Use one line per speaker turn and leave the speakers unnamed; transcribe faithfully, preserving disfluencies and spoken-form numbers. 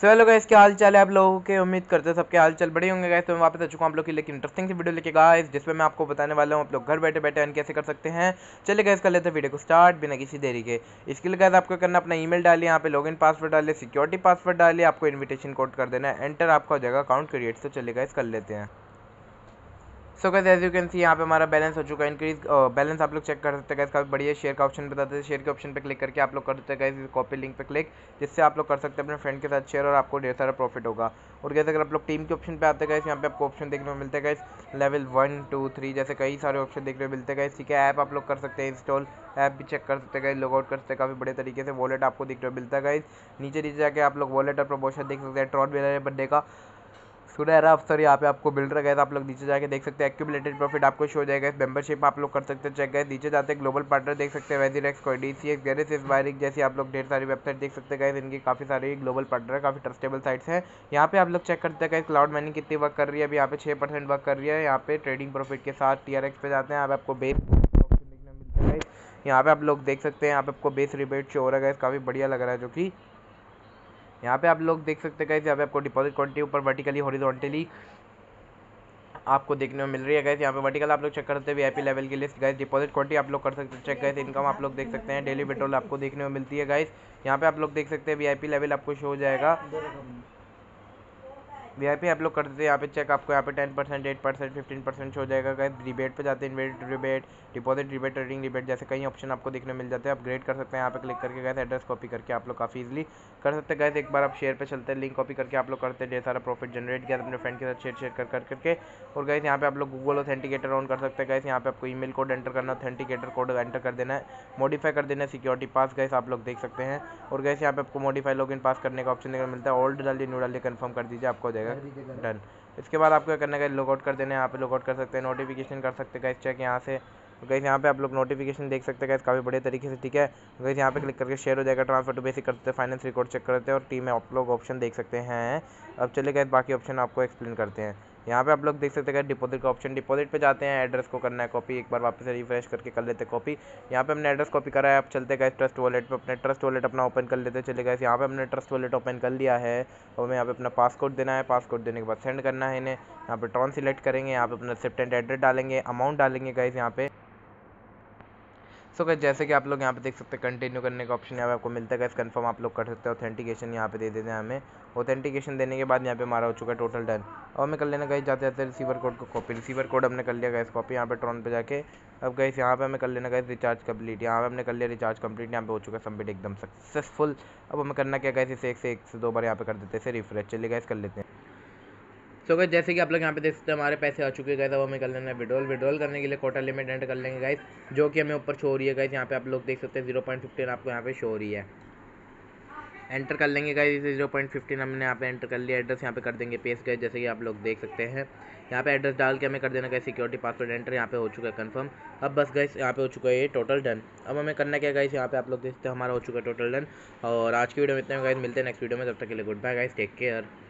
So hello guys, क्या हाल चाल है आप लोगों के। उम्मीद करते हैं सबके हाल चाल बड़े होंगे गाइस। तो मैं वापस आ चुका हूँ आप लोग के लिए इंटरेस्टिंग सी वीडियो लेके गाइस, जिसमें मैं आपको बताने वाला हूँ आप लोग घर बैठे बैठे अर्न कैसे कर सकते हैं। चलिए गाइस कर लेते हैं वीडियो को स्टार्ट बिना किसी देरी के। इसके लिए गाइस आपको करना अपना ईमेल डालिए, यहाँ पे लॉगिन पासवर्ड डालिए, सिक्योरिटी पासवर्ड डालिए, आपको इन्विटेशन कोड कर देना है एंटर, आपका हो जाएगा अकाउंट क्रिएट। तो चलिए गाइस कर लेते हैं। So guys as you can see यहाँ पे हमारा बैलेंस हो चुका है इंक्रीज। बैलेंस आप लोग चेक कर सकते हैं गाइस, काफी बढ़िया। शेयर का ऑप्शन बताते हैं, शेयर के ऑप्शन पे क्लिक करके आप लोग कर सकते हैं गाइस कॉपी लिंक पे क्लिक, जिससे आप लोग कर सकते हैं अपने फ्रेंड के साथ शेयर और आपको ढेर सारा प्रॉफिट होगा। और गाइस अगर आप लोग टीम के ऑप्शन पे आते हैं गाइस, यहाँ पे आपको ऑप्शन देखने को मिलते हैं guys level one two three जैसे कई सारे ऑप्शन देखने को मिलते हैं गाइस। ठीक है, ऐप आप लोग कर सकते हैं इंस्टॉल, ऐप भी चेक कर सकते हैं गाइस, लॉग आउट कर सकते हैं काफी बड़े तरीके से। वॉलेट आपको देखने को मिलता है गाइस, नीचे नीचे जाके आप लोग वॉलेट और प्रमोशन देख सकते हैं। ट्रॉट मिलर बर्थडे का सुनहरा अवसर यहाँ पे आपको मिल रहा है। आप लोग नीचे जाके देख सकते हैं एक्यूमुलेटेड प्रॉफिट आपको शो हो जाएगा। मेंबरशिप आप लोग कर सकते हैं चेक। गए नीचे जाते हैं ग्लोबल पार्टनर देख सकते हैं, वेजिरेक्स, कोइडीसीएक्स, गेरेसिस, वायरिक जैसी आप लोग ढेर सारी वेबसाइट देख सकते हैं। इनकी काफी सारी ग्लोबल पार्टनर है, काफी ट्रस्टेबल साइट्स हैं। यहाँ पे आप लोग चेक करते हैं क्लाउड माइनिंग कितनी वर्क कर रही है। अभी यहाँ पे छः परसेंट वर्क कर रही है। यहाँ पे ट्रेडिंग प्रॉफिट के साथ टीआरएक्स पे जाते हैं, यहाँ पे आपको बेस ऑप्शन देखने को मिलता है। यहाँ पे आप लोग देख सकते हैं, यहाँ पे आपको बेस रिबेट शो हो रहा है, काफी बढ़िया लग रहा है। जो कि यहाँ पे आप लोग देख सकते हैं, यहाँ पे आपको डिपॉजिट क्वांटिटी ऊपर वर्टिकली हॉरिजॉन्टली आपको देखने में मिल रही है गाइस। यहाँ पे वर्टिकल आप लोग चेक करते हैं वीआईपी लेवल की लिस्ट गाइस। डिपॉजिट क्वांटिटी आप लोग कर सकते हैं चेक गाइस। इनकम आप लोग देख सकते हैं, डेली विड्रॉल आपको देखने को मिलती है गाइस। यहाँ पे आप लोग देख सकते हैं वीआईपी लेवल आपको शो हो जाएगा। वीआईपी आप लोग करते हैं यहाँ पे चेक, आपको यहाँ पे ten percent eight percent fifteen percent हो जाएगा गाइस। रिबेट पे जाते हैं, invite rebate, deposit rebate, trading rebate जैसे कई ऑप्शन आपको देखने मिल जाते हैं। अपग्रेड कर सकते हैं यहाँ पे क्लिक करके गाइस। एड्रेस कॉपी करके आप लोग काफ़ी इजीली कर सकते हैं गाइस। एक बार आप शेयर पे चलते हैं, लिंक कॉपी करके आप लोग करते हैं, ढेर सारा प्रॉफिट जनरेट किया अपने फ्रेंड के साथ शेयर शेयर कर कर करके। और गाइस यहाँ पे आप लोग गूगल ऑथेंटिकेटर ऑन कर सकते हैं गाइस। यहाँ पे आपको ईमेल कोड एंटर करना, ऑथेंटिकेटर कोड एंटर कर देना है, मॉडिफाई कर देना है सिक्योरिटी पास गाइस, आप लोग देख सकते हैं। और गाइस यहाँ पे आपको मॉडिफाई लॉगिन पास करने का ऑप्शन देखने को मिलता है। ओल्ड डालिए, न्यू डालिए, कंफर्म कर दीजिए, आपको हो जाएगा डन। इसके बाद आपको क्या करना है, लॉग आउट कर देना है। यहाँ पे लॉग आउट कर सकते हैं, नोटिफिकेशन कर सकते हैं गाइस चेक यहाँ से। गाइस यहाँ पे आप लोग नोटिफिकेशन देख सकते हैं गाइस काफ़ी बड़े तरीके से। ठीक है गाइस, यहाँ पे क्लिक करके शेयर हो जाएगा, ट्रांसफर टू बेसिक करते हैं, फाइनेंस रिकॉर्ड चेक करते हैं और टीम में आप लोग ऑप्शन देख सकते हैं। अब चलिए गाइस बाकी ऑप्शन आपको एक्सप्लेन करते हैं। यहाँ पे आप लोग देख सकते हैं डिपॉजिट का ऑप्शन, डिपॉजिट पे जाते हैं, एड्रेस को करना है कॉपी। एक बार वापस से रिफ्रेश करके कर लेते हैं कॉपी। यहाँ पे हमने एड्रेस कॉपी करा है। अब चलते गए ट्रस्ट वॉलेट पे, अपने ट्रस्ट वॉलेट अपना ओपन कर लेते हैं। चले गए यहाँ पे हमने ट्रस्ट वॉलेट ओपन कर लिया है और हमें यहाँ पे अपना पासकोड देना है। पासकोड देने के बाद सेंड करना है इन्हें। यहाँ पे ट्रॉन सिलेक्ट करेंगे, यहाँ पे अपना एक्सेप्टेंट एड्रेस डालेंगे, अमाउंट डालेंगे गाइस यहाँ पे। सो गाइस जैसे कि आप लोग यहाँ पे देख सकते हैं कंटिन्यू करने का ऑप्शन यहाँ पे आपको मिलता है गाइस। कंफर्म आप लोग कर सकते हैं, ऑथेंटिकेशन यहाँ पे दे देते हैं हमें। ऑथेंटिकेशन देने के बाद यहाँ पे हमारा हो चुका है टोटल डन। और हमें कर लेना गाइस जाते जाते रिसीवर कोड को कॉपी। रिसीवर कोड हमने कर लिया गाइस कॉपी यहाँ पे ट्रॉन पे जाके। अब गाइस यहाँ पे हमें कर लेना गाइस रिचार्ज कंप्लीट। यहाँ पे हमने कर लिया रिचार्ज कंप्लीट, यहाँ पे हो चुका है सबमिट एकदम सक्सेसफुल। अब हमें करना क्या गाइस, इसे एक से एक से दो बार यहाँ पे कर देते हैं रिफ्रेश। चलिए गाइस कर लेते हैं। सो गाइस जैसे कि आप लोग यहाँ पे देख सकते हैं हमारे पैसे आ चुके हैं गाइस। अब हमें कर लेना है विड्रॉल। विड्रॉल करने के लिए कोटा लिमिट एंटर कर लेंगे गाइस, जो कि हमें ऊपर शो हो रही है गाइस। यहाँ पे आप लोग देख सकते हैं जीरो पॉइंट फिफ्टीन आपको यहाँ पे शो हो रही है। एंटर कर लेंगे गाइस, इसे जीरो पॉइंट फिफ्टीन हमने यहाँ पे एंटर कर लिया। एड्रेस यहाँ पे कर देंगे पेस्ट गाइस, जैसे कि आप लोग देख सकते हैं। यहाँ पे एड्रेस डाल के हमें कर देना गाइस सिक्योरिटी पासवर्ड एंटर, यहाँ पे हो चुका है कंफर्म। अब बस गाइस यहाँ पे हो चुका है ये टोटल डन। अब हमें करना क्या गाइस, यहाँ पे आप लोग देखते हैं हमारा हो चुका है टोटल डन। और आज की वीडियो में इतने गाइस, मिलते हैं नेक्स्ट वीडियो में, तब तक के लिए good bye guys, take care.